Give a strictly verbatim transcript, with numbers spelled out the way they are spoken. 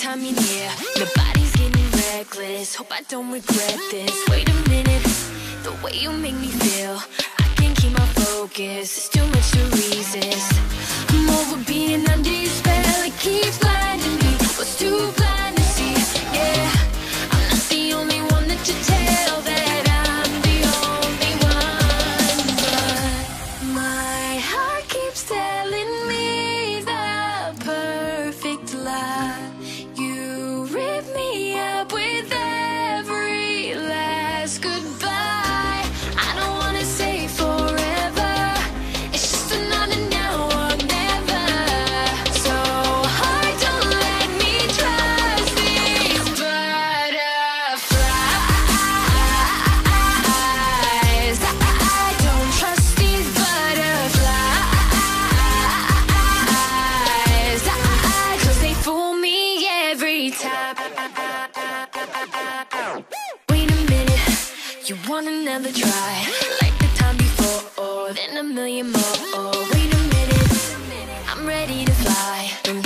time you're near. The body's getting reckless, hope I don't regret this. Wait a minute, the way you make me feel, I can't keep my focus, it's too much to resist. I'm over being under your spell, it keeps blinding me. Was too blind to see, yeah. I'm not the only one that you tell that I'm the only one. But my heart keeps telling me the perfect lie. You rip me up with every last goodbye. I don't wanna say forever, it's just another now or never. So heart, don't let me trust these butterflies. I don't trust these butterflies, 'cause they fool me every time. Wait a minute, you want another try, like the time before, then a million more. Wait a minute, I'm ready to fly.